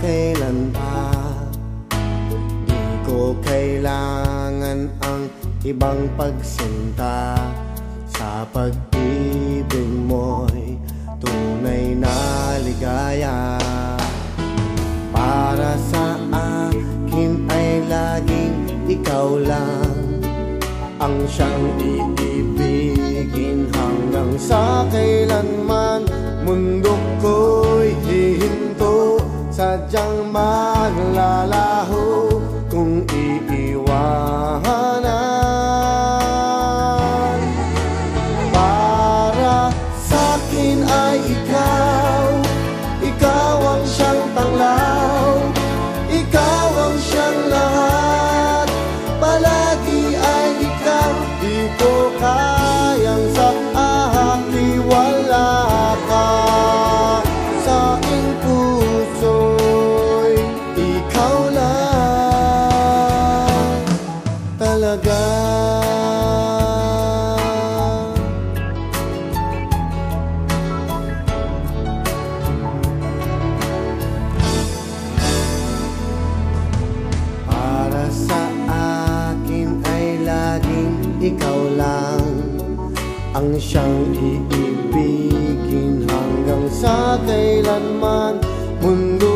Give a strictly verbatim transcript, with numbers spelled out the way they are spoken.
kailan pa. Di ko kailangan ang ibang pagsinta. Sa pag-ibig mo'y tunay na ligaya. Para sa akin ay laging ikaw lang ang siyang iibigin hanggang sa kailanman. Mundo ko'y hihinto, sadyang maglalaho kung iiwanan. Para sa'kin ay ikaw, ikaw ang siyang tanglaw, ikaw ang siyang lahat. Palagi ay ikaw, di ko kayang sa aking wala ka. Sa aking puso'y ikaw lang talaga. Para sa akin ay laging ikaw lang ang siyang iibigin hanggang sa kailanman. Mundo